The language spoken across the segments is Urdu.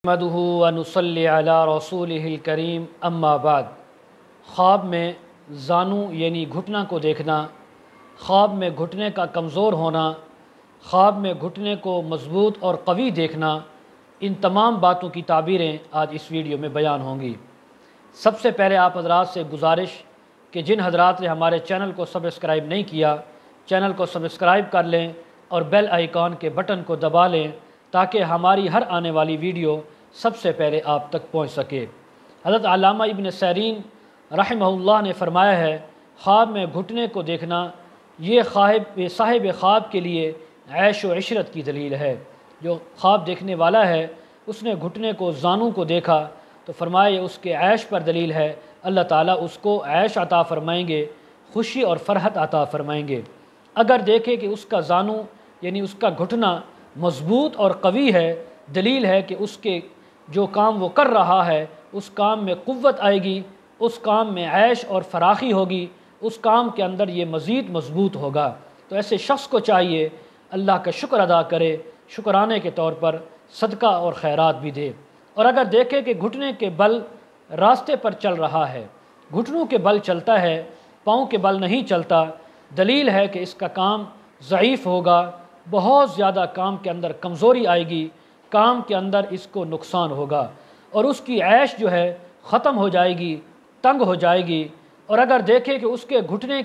نحمدہ و نصلی علی رسولہ الکریم اما بعد۔ خواب میں زانو یعنی گھٹنا کو دیکھنا، خواب میں گھٹنے کا کمزور ہونا، خواب میں گھٹنے کو مضبوط اور قوی دیکھنا، ان تمام باتوں کی تعبیریں آج اس ویڈیو میں بیان ہوں گی۔ سب سے پہلے آپ حضرات سے گزارش کہ جن حضرات نے ہمارے چینل کو سبسکرائب نہیں کیا، چینل کو سبسکرائب کر لیں اور بیل آئیکن کے بٹن کو دبا لیں تاکہ ہماری ہر آنے والی ویڈیو سب سے پہلے آپ تک پہنچ سکے۔ حضرت علامہ ابن سیرین رحمہ اللہ نے فرمایا ہے، خواب میں گھٹنے کو دیکھنا یہ صاحب خواب کے لیے عیش و عشرت کی دلیل ہے۔ جو خواب دیکھنے والا ہے اس نے گھٹنے کو زانوں کو دیکھا تو فرمایا یہ اس کے عیش پر دلیل ہے، اللہ تعالیٰ اس کو عیش عطا فرمائیں گے، خوشی اور فرحت عطا فرمائیں گے۔ اگر دیکھے کہ اس کا زانو یعنی اس کا گھٹنا مضبوط اور قوی ہے، دلیل ہے کہ اس کے جو کام وہ کر رہا ہے اس کام میں قوت آئے گی، اس کام میں عیش اور فراخی ہوگی، اس کام کے اندر یہ مزید مضبوط ہوگا۔ تو ایسے شخص کو چاہیے اللہ کا شکر ادا کرے، شکرانے کے طور پر صدقہ اور خیرات بھی دے۔ اور اگر دیکھے کہ گھٹنے کے بل راستے پر چل رہا ہے، گھٹنوں کے بل چلتا ہے، پاؤں کے بل نہیں چلتا، دلیل ہے کہ اس کا کام ضعیف ہوگا، بہت زیادہ کام کے اندر کمزوری آئے گی، کام کے اندر اس کو نقصان ہوگا اور اس کی عیش جو ہے ختم ہو جائے گی، تنگ ہو جائے گی۔ اور اگر دیکھے کہ اس کے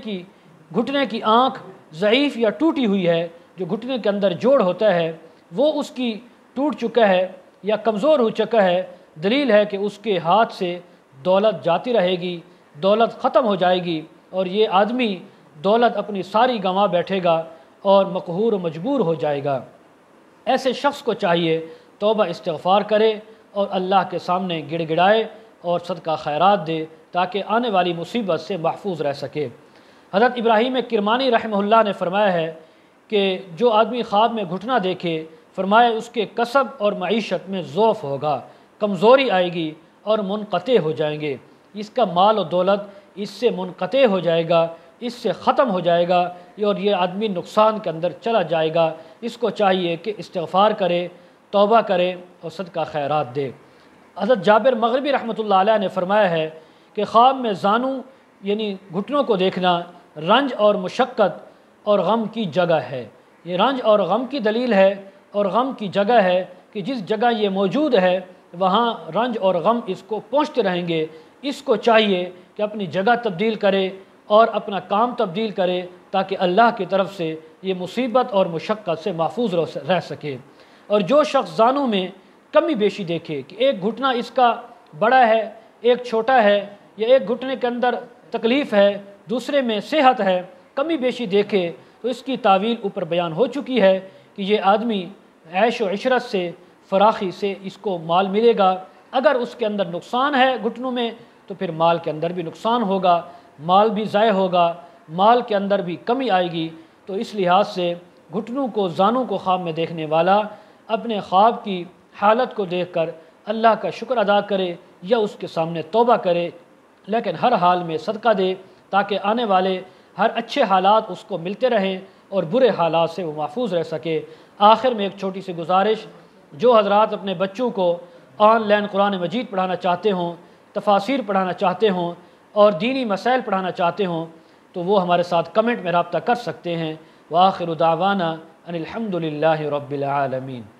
گھٹنے کی آنکھ ضعیف یا ٹوٹی ہوئی ہے، جو گھٹنے کے اندر جوڑ ہوتا ہے وہ اس کی ٹوٹ چکا ہے یا کمزور ہو چکا ہے، دلیل ہے کہ اس کے ہاتھ سے دولت جاتی رہے گی، دولت ختم ہو جائے گی اور یہ آدمی دولت اپنی ساری گنوا بیٹھے گا اور مقہور و مجبور ہو جائے گا۔ ایسے شخص کو چاہیے توبہ استغفار کرے اور اللہ کے سامنے گڑ گڑائے اور صدقہ خیرات دے تاکہ آنے والی مصیبت سے محفوظ رہ سکے۔ حضرت ابراہیم کرمانی رحمہ اللہ نے فرمایا ہے کہ جو آدمی خواب میں گھٹنا دیکھے، فرمایا اس کے کسب اور معیشت میں ضعف ہوگا، کمزوری آئے گی اور منقطع ہو جائیں گے، اس کا مال و دولت اس سے منقطع ہو جائے گا، اس سے ختم ہو جائے گا اور یہ آدمی نقصان کے اندر چلا جائے گا۔ اس کو چاہیے کہ استغفار کرے، توبہ کرے اور صدقہ خیرات دے۔ حضرت جابر مغربی رحمۃ اللہ علیہ نے فرمایا ہے کہ خواب میں زانو یعنی گھٹنوں کو دیکھنا رنج اور مشقت اور غم کی جگہ ہے۔ یہ رنج اور غم کی دلیل ہے اور غم کی جگہ ہے کہ جس جگہ یہ موجود ہے وہاں رنج اور غم اس کو پہنچتے رہیں گے۔ اس کو چاہیے کہ اپنی جگہ تبدیل کرے اور اپنا کام تبدیل کرے تاکہ اللہ کی طرف سے یہ مصیبت اور مشقت سے محفوظ رہ سکے۔ اور جو شخص زانوں میں کمی بیشی دیکھے کہ ایک گھٹنا اس کا بڑا ہے، ایک چھوٹا ہے، یا ایک گھٹنے کے اندر تکلیف ہے، دوسرے میں صحت ہے، کمی بیشی دیکھے تو اس کی تعویل اوپر بیان ہو چکی ہے کہ یہ آدمی عیش و عشرت سے، فراخی سے اس کو مال ملے گا۔ اگر اس کے اندر نقصان ہے گھٹنوں میں تو پھر مال کے اندر بھی نقصان ہوگا، مال بھی ضائع ہوگا، مال کے اندر بھی کمی آئے گی۔ تو اس لحاظ سے گھٹنوں کو، زانوں کو خواب میں دیکھنے والا اپنے خواب کی حالت کو دیکھ کر اللہ کا شکر ادا کرے یا اس کے سامنے توبہ کرے، لیکن ہر حال میں صدقہ دے تاکہ آنے والے ہر اچھے حالات اس کو ملتے رہیں اور برے حالات سے وہ محفوظ رہ سکے۔ آخر میں ایک چھوٹی سی گزارش، جو حضرات اپنے بچوں کو آن لائن قرآن مجید پڑھانا چاہتے ہوں، تفاسیر پڑھانا چاہتے ہوں اور دینی مسائل پڑھانا چاہتے ہوں تو وہ ہمارے ساتھ کمنٹ میں رابطہ کر سکتے ہیں۔ وآخر دعوانا ان الحمد للہ رب العالمین۔